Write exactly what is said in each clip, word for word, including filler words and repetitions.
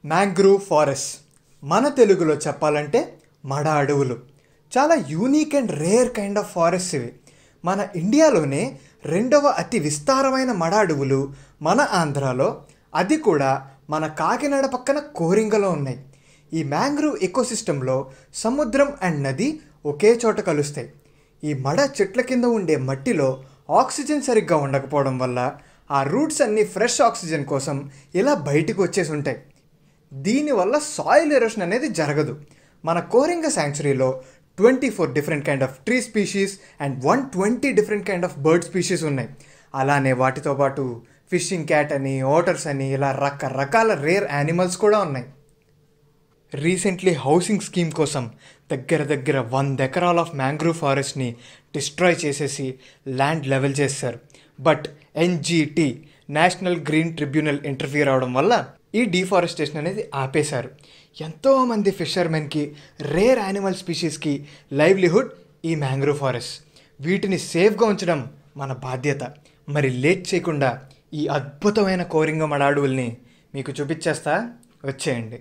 Mangrove forest మన తెలుగులో చెప్పాలంటే మడ అడవులు. చాలా unique and rare kind of forest ఇవి. మన ఇండియాలోనే రెండవ అతి విస్తారమైన మడ అడవులు మన ఆంధ్రాలో, అది కూడా మన కాకినాడ పక్కన కోరింగలో ఉన్నాయి. ఈ మ్యాంగ్రూవ్ ఎకోసిస్టంలో సముద్రం అండ్ నది ఒకే చోట కలుస్తాయి. ఈ మడ చెట్ల కింద ఉండే మట్టిలో ఆక్సిజన్ సరిగ్గా ఉండకపోవడం వల్ల ఆ రూట్స్ అన్నీ ఫ్రెష్ ఆక్సిజన్ కోసం ఇలా బయటకు వచ్చేసి ఉంటాయి. దీనివల్ల సాయిల్ ఎరోషన్ అనేది జరగదు. మన కోరింగ శాంక్చురీలో twenty four different kind of tree species and one twenty different kind of bird species ఉన్నాయి. అలానే వాటితో పాటు ఫిషింగ్ క్యాట్ అని, ఓటర్స్ అని, ఇలా రకరకాల రేర్ యానిమల్స్ కూడా ఉన్నాయి. రీసెంట్లీ హౌసింగ్ స్కీమ్ కోసం దగ్గర దగ్గర వంద ఎకరాల ఆఫ్ మ్యాంగ్రూవ్ ఫారెస్ట్ని డిస్ట్రాయ్ చేసేసి ల్యాండ్ లెవెల్ చేశారు. But NGT national green tribunal interfere అవడం వల్ల ఈ డిఫారెస్టేషన్ అనేది ఆపేశారు. ఎంతోమంది ఫిషర్మెన్కి, రేర్ యానిమల్ స్పీషీస్కి లైవ్లీహుడ్ ఈ మ్యాంగ్రూవ్ ఫారెస్ట్. వీటిని సేఫ్గా ఉంచడం మన బాధ్యత. మరి లేట్ చేయకుండా ఈ అద్భుతమైన కోరింగ మడ అడవుల్ని మీకు చూపించేస్తా, వచ్చేయండి.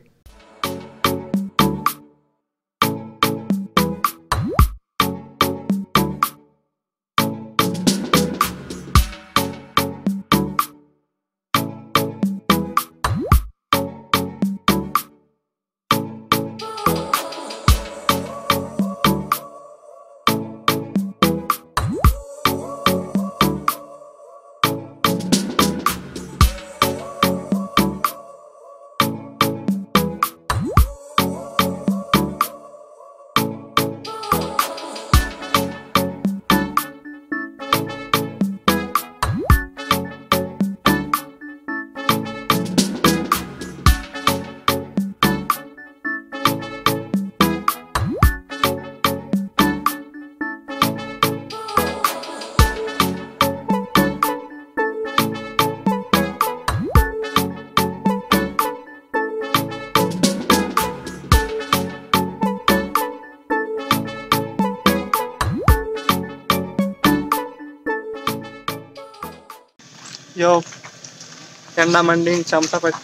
యో ఎండ మండి చెమట పట్టి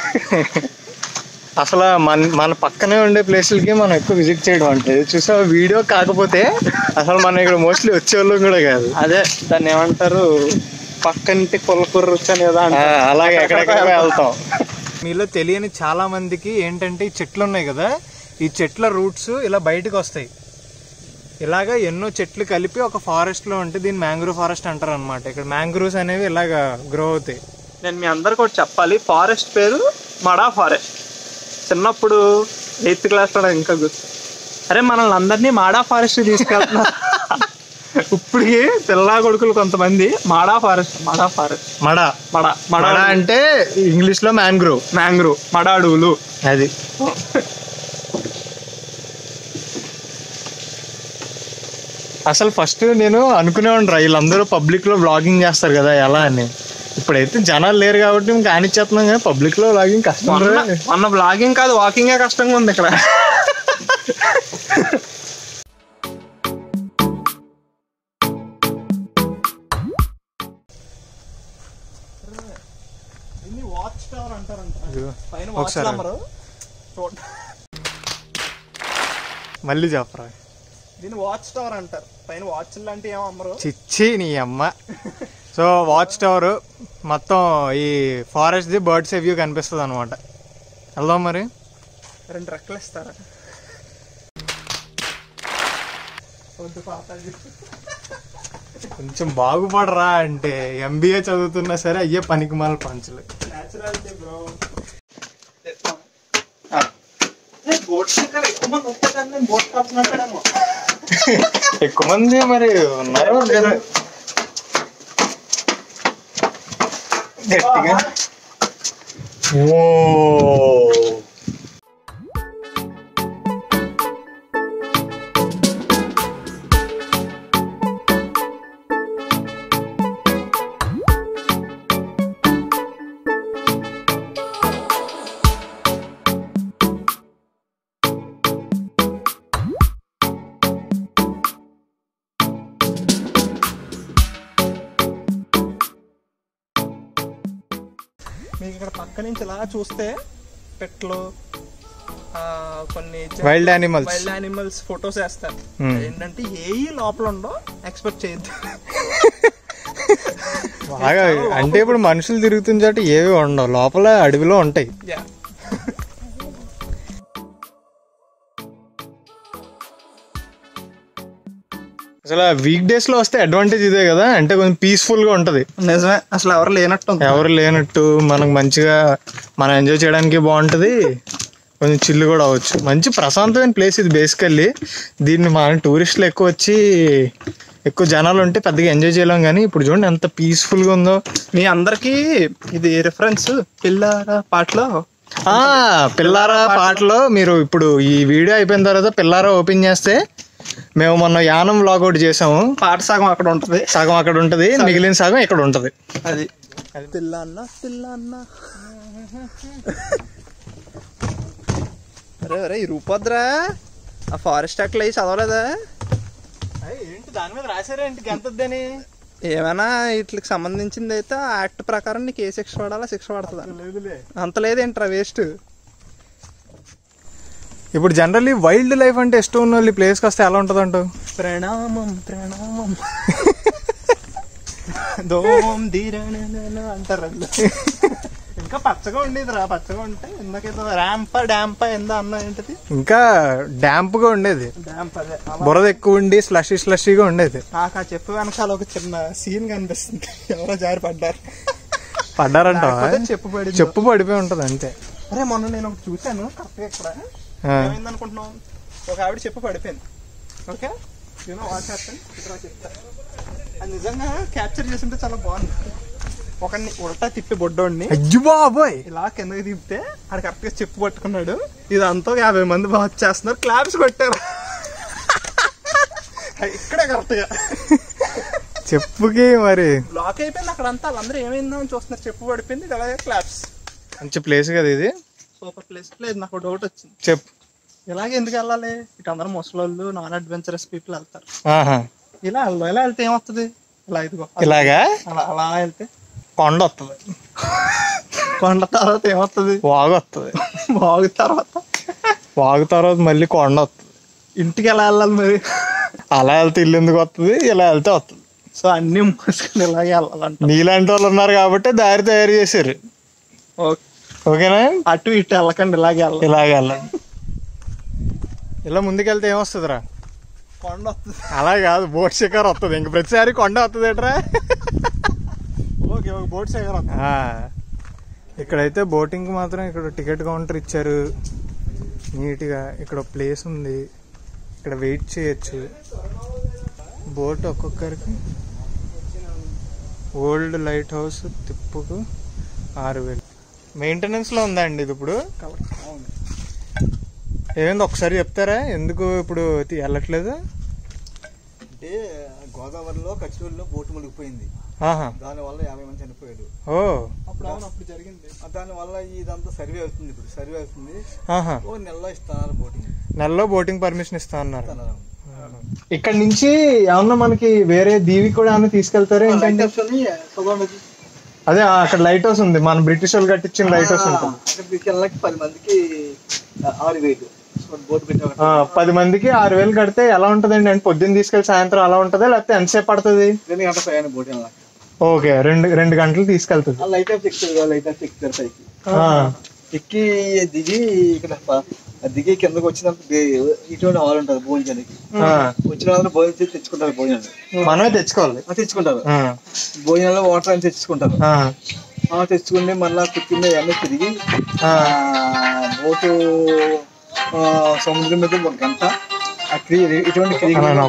అసలు మన మన పక్కనే ఉండే ప్లేసులకి మనం ఎక్కువ విజిట్ చేయడం అంటే చూసా వీడియో కాకపోతే అసలు మనం ఇక్కడ మోస్ట్లీ వచ్చేవాళ్ళం కూడా కాదు. అదే దాన్ని ఏమంటారు, పక్కనింటి కొల్లకూర రుచి అని కదా, అలాగే ఎక్కడెక్కడ వెళ్తాం. మీలో తెలియని చాలా మందికి ఏంటంటే ఈ చెట్లు ఉన్నాయి కదా, ఈ చెట్ల రూట్స్ ఇలా బయటకు వస్తాయి. ఇలాగా ఎన్నో చెట్లు కలిపి ఒక ఫారెస్ట్లో ఉంటే దీన్ని మ్యాంగ్రూవ్ ఫారెస్ట్ అంటారు అనమాట. ఇక్కడ మ్యాంగ్రూవ్స్ అనేవి ఇలాగా గ్రో అవుతాయి. నేను మీ అందరికి ఒకటి చెప్పాలి, ఫారెస్ట్ పేరు మడా ఫారెస్ట్. చిన్నప్పుడు ఎయిత్ క్లాస్లో ఇంకా గుర్తు, అరే మనల్ని అందరినీ మాడా ఫారెస్ట్ తీసుకెళ్తున్నారు. ఇప్పటికి పిల్లా కొడుకులు కొంతమంది మాడా ఫారెస్ట్ మాడా ఫారెస్ట్ మడ మడ మడ అంటే ఇంగ్లీష్లో మ్యాంగ్రూవ్ మ్యాంగ్రూవ్ మడ అడవులు అది. అసలు ఫస్ట్ నేను అనుకునేవాడిని రా, వీళ్ళందరూ పబ్లిక్లో వ్లాగింగ్ చేస్తారు కదా ఎలా అని. ఇప్పుడైతే జనాలు లేరు కాబట్టి మేము కానిచ్చేస్తున్నాం కానీ పబ్లిక్లో వ్లాగింగ్ కష్టం. మొన్న వ్లాగింగ్ కాదు, వాకింగే కష్టంగా ఉంది ఇక్కడ. వాచ్ టవర్ అంటారంట, మళ్ళీ చెప్పరా. దీన్ని వాచ్ టవర్ అంటారు. పైన వాచ్ లాంటి ఏమో అమ్మరు. చిచ్చి నీ అమ్మ. సో వాచ్ టవర్ మొత్తం ఈ ఫారెస్ట్ ది బర్డ్స్ వ్యూ కనిపిస్తుంది అనమాట. వెళ్దాం మరి. రెండు రెక్కలు ఇస్తారా? కొంచెం బాగుపడరా అంటే ఎంబీఏ చదువుతున్నా సరే అయ్యే పనికి మాల పంచులు. ఎక్కువ మంది మరి ఉన్నారు గట్టిగా. ఓ మీకు ఇక్కడ పక్క నుంచి ఇలా చూస్తే పెట్లు, కొన్ని wild animals wild animals photos వేస్తారు. ఏంటంటే ఏ లోపల ఉండో ఎక్స్పెక్ట్ చేయొద్దు. బాగా అంటే ఇప్పుడు మనుషులు తిరుగుతున్న చోట ఏవి ఉండవు, లోపల అడవిలో ఉంటాయి. అసలు వీక్ డేస్ లో వస్తే అడ్వాంటేజ్ ఇదే కదా, అంటే కొంచెం పీస్ఫుల్ గా ఉంటది. నిజమే, అసలు ఎవరు లేనట్టు ఎవరు లేనట్టు మనకు మంచిగా మనం ఎంజాయ్ చేయడానికి బాగుంటది, కొంచెం చిల్లు కూడా అవ్వచ్చు. మంచి ప్రశాంతమైన ప్లేస్ ఇది బేసికల్లీ. దీన్ని మన టూరిస్టులు ఎక్కువ వచ్చి ఎక్కువ జనాలు ఉంటే పెద్దగా ఎంజాయ్ చేయలేం, కానీ ఇప్పుడు చూడండి ఎంత పీస్ఫుల్ గా ఉందో. మీ అందరికి ఇది రిఫరెన్స్ పిల్లారా పాటలో. ఆ పిల్లారా పాటలో మీరు ఇప్పుడు ఈ వీడియో అయిపోయిన తర్వాత పిల్లారా ఓపెన్ చేస్తే మేము మొన్న యానం వ్లాగ్ చేసాము. పాట సగం అక్కడ ఉంటది, సగం అక్కడ ఉంటది, మిగిలిన సగం ఇక్కడ ఉంటది. అది పిల్లన్న పిల్లన్న. అరే అరే ఈ రూపద్రా ఆ ఫారెస్ట్ యాక్ట్లో అవి చదవలేదా? ఏంటి దాని మీద రాశారేంటి గంతద్దని? ఏమైనా వీటికి సంబంధించింది అయితే ఆ యాక్ట్ ప్రకారం నీకు ఏ శిక్ష పడాలా శిక్ష పడుతుంది. అంత లేదేంట్రా వేస్ట్. ఇప్పుడు జనరల్లీ వైల్డ్ లైఫ్ అంటే ఇష్టం ఉన్న వాళ్ళు ఈ ప్లేస్కి వస్తే ఎలా ఉంటుంది అంటావు? ప్రణామం ప్రణామం దోమం ధీరణ అంటారు. ఇంకా పచ్చగా ఉండేది రా, పచ్చగా ఉంటే ఇందాకేదో ర్యాంప డ్యాంప ఎందా అన్న ఏంటిది, ఇంకా డ్యాంప్ గా ఉండేది. డ్యాంప్ అదే బురద ఎక్కువ ఉండి స్లషీ స్లషీగా ఉండేది. నాకు ఆ చెప్పు వెనకాల ఒక చిన్న సీన్ కనిపిస్తుంది, ఎవరో జారి పడ్డారు. పడ్డారంటావా? చెప్పు పడి చెప్పు పడిపోయి ఉంటది అంతే. అరే మొన్న నేను ఒకటి చూసాను కరెక్ట్గా ఇక్కడ ఏమైందనుకుంటున్నాం, ఒక ఆవిడ చెప్పు పడిపోయింది. ఓకే యూనో వాచ్ హ్యాపెన్ ఇక్కడ చెప్తా. అది నిజంగా క్యాప్చర్ చేస్తుంటే చాలా బాగుంది. ఒకడిని ఉల్టా తిప్పి బొడ్డోడిని అయ్యో బాబోయ్ ఇలా కిందకి తిప్పితే ఆడు కరెక్ట్ గా చెప్పు పట్టుకున్నాడు. ఇదంతా యాభై మంది బాగా చేస్తున్నారు, క్లాప్స్ కొట్టారు. ఇక్కడే కరెక్ట్ గా చెప్పుకి మరి బ్లాక్ అయిపోయింది అక్కడంతా. వాళ్ళందరూ ఏమైందో అని చూస్తున్నారు, చెప్పు పడిపోయింది, అలాగే క్లాప్స్. మంచి ప్లేస్ కదా ఇది, సూపర్ ప్లేస్. లేదు నాకు డౌట్ వచ్చింది, చెప్పు ఇలాగే ఎందుకు వెళ్ళాలి? ఇటు అందరూ ముసలోళ్ళు నాన్ అడ్వెంచరస్ పీపుల్ వెళ్తారు. ఇలా వెళ్దాం, ఇలా వెళ్తే ఏమొస్తుంది? ఇలా ఇదిగో ఇలాగా అలా అలా వెళ్తే కొండ వస్తుంది, కొండ తర్వాత ఏమొస్తుంది? వాగు వస్తుంది, వాగు తర్వాత వాగు తర్వాత మళ్ళీ కొండ వస్తుంది. ఇంటికి ఎలా వెళ్ళాలి మరి? అలా వెళ్తే ఇల్లు ఎందుకు వస్తుంది, ఇలా వెళ్తే వస్తుంది. సో అన్ని మూసుకొని ఇలాగే వెళ్ళాలంట. నీలాంటి వాళ్ళు ఉన్నారు కాబట్టి దారి తయారు చేశారు. ఓకేనా? అటు ఇటు వెళ్ళకండి, ఇలాగే వెళ్ళాలి. ఇలాగే వెళ్ళండి. ఇలా ముందుకెళ్తే ఏమొస్తుందిరా? కొండ వస్తుంది. అలా కాదు, బోట్ షికార్ వస్తుంది. ఇంక ప్రతిసారి కొండ వస్తుంది ఏట్రా? ఓకే బోట్ షికార్ వస్తుంది. ఇక్కడైతే బోటింగ్ మాత్రం ఇక్కడ టికెట్ కౌంటర్ ఇచ్చారు నీట్గా. ఇక్కడ ప్లేస్ ఉంది, ఇక్కడ వెయిట్ చేయొచ్చు. బోట్ ఒక్కొక్కరికి ఓల్డ్ లైట్ హౌస్ తిప్పుకు ఆరు వేలు. మెయింటెనెన్స్లో ఉందా అండి ఇది ఇప్పుడు? ఏమైంది ఒకసారి చెప్తారా, ఎందుకు ఇప్పుడు వెళ్ళట్లేదు? అంటే గోదావరిలో కచ్చిలో బోటు మునిగిపోయింది, దాని వల్ల యాభై మంది చనిపోయారు. ఓ అప్పుడు జరిగింది. దాని వల్ల ఇదంతా సర్వే అవుతుంది, ఇప్పుడు సర్వే అవుతుంది. ఓ నెలలో ఇస్తున్నారు బోటింగ్, నెలలో బోటింగ్ పర్మిషన్ ఇస్తా అన్నారు. ఇక్కడ నుంచి ఏమన్నా మనకి వేరే దీవి కూడా ఏమన్నా తీసుకెళ్తారా ఏంటంటే? అదే అక్కడ లైట్ హౌస్ ఉంది, మన బ్రిటిష్ వాళ్ళు కట్టించిన లైట్ హౌస్ ఉంటుంది. పది మందికి ఆరు వేలు బోట్ పెట్టారు. పది మందికి ఆరు వేలు కడితే ఎలా ఉంటదండి? అంటే పొద్దున్న తీసుకెళ్లి సాయంత్రం అలా ఉంటదా, లేకపోతే ఎంతసేపు పడుతుంది? రెండు గంటల ప్రయాణం బోట్. ఓకే, రెండు రెండు గంటలు తీసుకెళ్తుంది. లైట్ హౌస్ ఎక్కుతారు, లైట్ హౌస్ ఎక్కుతారు పైకి ఎక్కి దిగి ఇక్కడ దిగి కిందకి వచ్చినప్పుడు ఇటువంటి హాల్ ఉంటుంది భోజనానికి. వచ్చిన వాళ్ళు భోజనం చేసి తెచ్చుకుంటారు, భోజనాలు మనమే తెచ్చుకోవాలి. తెచ్చుకుంటారు భోజనాలు, వాటర్ అని తెచ్చుకుంటారు. తెచ్చుకుని మళ్ళా కుర్చుని అన్నీ తిరిగి బోటు సముద్రం మీద ఒక గంట. ఇటువంటి క్రీకులు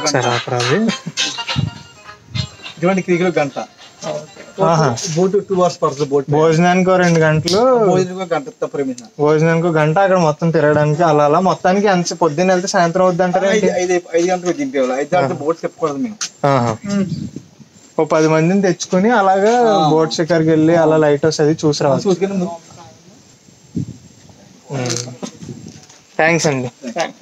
ఇటువంటి క్రీకులు గంట. బోట్ టూ అవర్స్ పడుతుంది. బోట్ భోజనానికి రెండు గంటలు, భోజనానికి గంట తప్ప భోజనానికి గంట, అక్కడ మొత్తం తిరగడానికి అలా అలా మొత్తానికి ఎంత పొద్దున్న వెళ్తే సాయంత్రం అవుద్ది అంటారు. ఐదు ఐదు గంటలకు దింపేవాళ్ళు, ఐదు గంటలు బోట్ చెప్పకూడదు మేము. ఓ పది మందిని తెచ్చుకుని అలాగా బోట్ షికార్కి వెళ్ళి అలా లైట్ హౌస్ అది చూసి రావాలి. థ్యాంక్స్ అండి.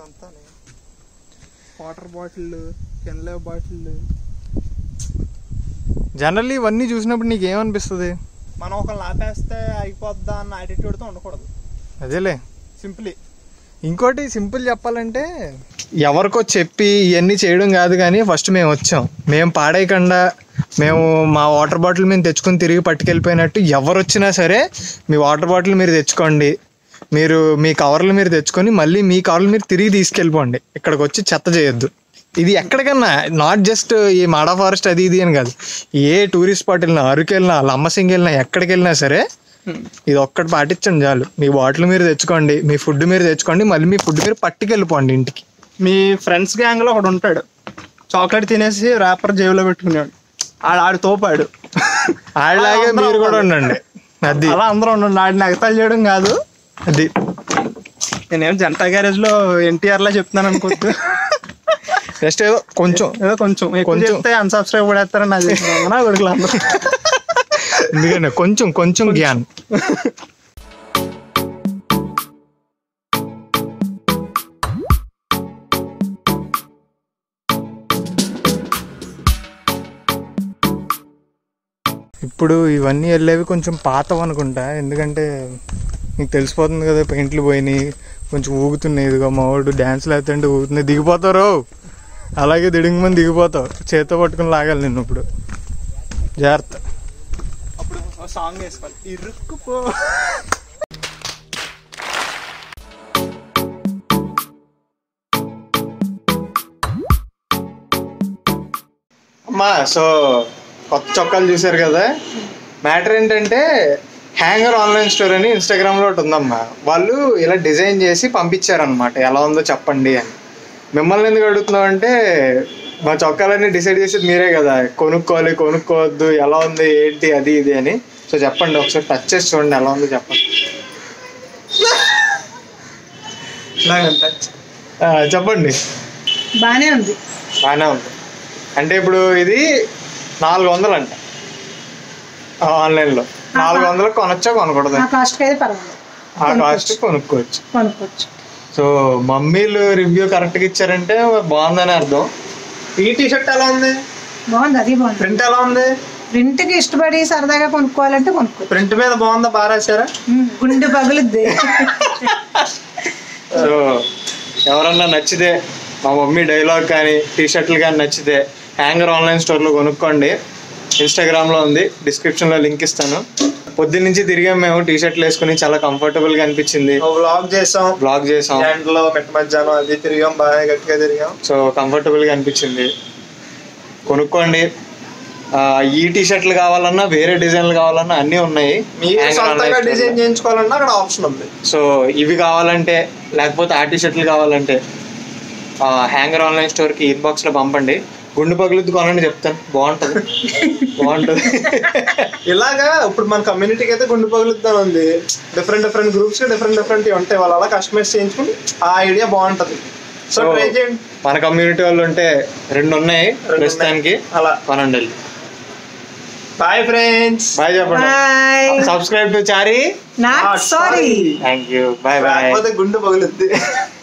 అంతా వాటర్ బాటిల్, కెన్లే బాటిల్. జనరల్లీ ఇవన్నీ చూసినప్పుడు నీకు ఏమనిపిస్తుంది? మనం ఒకళ్ళు ఆపేస్తే అయిపోద్దా అన్న యాటిట్యూడ్తో ఉండకూడదు. అదేలే సింప్లీ. ఇంకోటి సింపుల్ చెప్పాలంటే ఎవరికో చెప్పి ఇవన్నీ చేయడం కాదు, కానీ ఫస్ట్ మేము వచ్చాం, మేము పాడేయకుండా మేము మా వాటర్ బాటిల్ మేము తెచ్చుకొని తిరిగి పట్టుకెళ్ళిపోయినట్టు ఎవరు వచ్చినా సరే మీ వాటర్ బాటిల్ మీరు తెచ్చుకోండి, మీరు మీ కవర్లు మీరు తెచ్చుకొని మళ్ళీ మీ కవర్లు మీరు తిరిగి తీసుకెళ్ళిపోండి, ఇక్కడికి వచ్చి చెత్త చేయొద్దు. ఇది ఎక్కడికన్నా, నాట్ జస్ట్ ఈ మాడా ఫారెస్ట్ అది ఇది అని కాదు, ఏ టూరిస్ట్ స్పాట్ వెళ్ళినా, అరకు వెళ్ళినా, లంబసింగి వెళ్ళినా, ఎక్కడికి వెళ్ళినా సరే ఇది ఒక్కటి పాటించండి చాలు. మీ బాటిల్ మీరు తెచ్చుకోండి, మీ ఫుడ్ మీరు తెచ్చుకోండి, మళ్ళీ మీ ఫుడ్ మీరు పట్టుకెళ్ళిపోండి ఇంటికి. మీ ఫ్రెండ్స్ గ్యాంగ్ లో ఒకడు ఉంటాడు, చాక్లెట్ తినేసి ర్యాపర్ జేబులో పెట్టుకున్నాడు, ఆడు ఆడు తోపాడు, ఆడలాగే మీరు కూడా ఉండండి. అది అలా అందరూ ఉండండి, ఆడిని ఎగతాళి చేయడం కాదు. అది నేనేం జనతా గ్యారేజ్ లో ఎన్టీఆర్ లా చెప్తున్నాను అనుకోవద్దు. జస్ట్ ఏదో కొంచెం ఏదో కొంచెం కొంచెం చెప్తే అన్సబ్స్క్రైబ్ కూడా వేస్తారని నాకు చెప్తున్నా కొడుకులు అందరూ. ఎందుకంటే కొంచెం కొంచెం జ్ఞాన్. ఇప్పుడు ఇవన్నీ వెళ్ళేవి కొంచెం పాతవి అనుకుంటా, ఎందుకంటే నీకు తెలిసిపోతుంది కదా, పెయింట్లు పోయినాయి, కొంచెం ఊగుతున్నాయి. ఇదిగో మా వాడు డ్యాన్స్లు వేస్తుంటే ఊగుతున్నాయి. దిగిపోతారు, అలాగే దిడింగ్ మంది దిగిపోతావు, చేత్తో పట్టుకుని లాగాలి నిన్ను. ఇప్పుడు జాగ్రత్త. అప్పుడు సాంగ్ వేసుకోవాలి, ఇరుక్కుపో. అమ్మా, సో కొత్త చొక్కాలు చూసారు కదా. మ్యాటర్ ఏంటంటే హ్యాంగర్ ఆన్లైన్ స్టోర్ అని ఇన్స్టాగ్రామ్లో ఒకటి ఉందమ్మా, వాళ్ళు ఇలా డిజైన్ చేసి పంపించారనమాట, ఎలా ఉందో చెప్పండి అని. మిమ్మల్ని ఎందుకు అడుగుతున్నాం అంటే మా చొక్కాలన్నీ డిసైడ్ చేసేది మీరే కదా, కొనుక్కోవాలి కొనుక్కోవద్దు, ఎలా ఉంది ఏంటి అది ఇది అని. సో చెప్పండి, ఒకసారి టచ్ చేసి చూడండి ఎలా ఉందో చెప్పండి. చెప్పండి. బానే ఉంది. బాగానే ఉంది అంటే ఇప్పుడు ఇది నాలుగు వందలు అంట ఆన్లైన్లో. నాలుగు వందలకు కొనొచ్చా కొనకూడదు? ఆ కాస్ట్ అయితే పర్వాలేదు, ఆ కాస్ట్ కొనుక్కోవచ్చు కొనుక్కోవచ్చు. సో మమ్మీలు రివ్యూ కరెక్ట్గా ఇచ్చారంటే బాగుందని అర్థం. ఈ టీ షర్ట్ ఎలా ఉంది? బాగుంది, అది బాగుంది. ప్రింట్ ఎలా ఉంది? ప్రింట్ కి ఇష్టపడి సరదాగా కొనుక్కోవాలంటే కొనుక్కోవచ్చు. ప్రింట్ మీద బాగుందా, బాగా రాశారా? గుండె పగులుద్ది. సో ఎవరన్నా నచ్చితే మా మమ్మీ డైలాగ్ కానీ టీ షర్ట్లు కానీ నచ్చితే హ్యాంగర్ ఆన్లైన్ స్టోర్లో కొనుక్కోండి. ఇన్స్టాగ్రామ్లో ఉంది, డిస్క్రిప్షన్లో లింక్ ఇస్తాను. పొద్దున్న నుంచి తిరిగాం మేము, టీ షర్ట్లు వేసుకుని చాలా కంఫర్టబుల్గా అనిపించింది. బ్లాగ్ చేసాం బ్లాగ్ చేసాం ఎండ్లో మెట్ట మధ్యాహ్నం అది తిరిగాం, బాగా గట్టిగా తిరిగాం. సో కంఫర్టబుల్గా అనిపించింది, కొనుక్కోండి. ఈ టీ షర్ట్లు కావాలన్నా వేరే డిజైన్లు కావాలన్నా అన్నీ ఉన్నాయి. మీరు సొంతంగా డిజైన్ చేయించుకోవాలన్నా అక్కడ ఆప్షన్ ఉంది. సో ఇవి కావాలంటే, లేకపోతే ఆ టీ షర్ట్లు కావాలంటే హ్యాంగర్ ఆన్లైన్ స్టోర్కి ఇన్బాక్స్లో పంపండి. గుండు పగులుద్దు కొనండి చెప్తాను, బాగుంటుంది బాగుంటుంది. ఇలాగా ఇప్పుడు మన కమ్యూనిటీకి అయితే గుండు పగులుద్దని ఉంది, different different groups different different ఉంటాయి, వాళ్ళు అలా కస్టమైజ్ చేయించుకుని ఆ ఐడియా బాగుంటుంది. సో ట్రై చేయండి. మన కమ్యూనిటీ వాళ్ళు ఉంటే రెండు ఉన్నాయి ప్రస్తుతానికి, అలా కొనండి. Bye friends. బాయ్ చెప్పండి. Subscribe to Chari not sorry. Thank you. Bye bye. గుండు పగులుద్ది.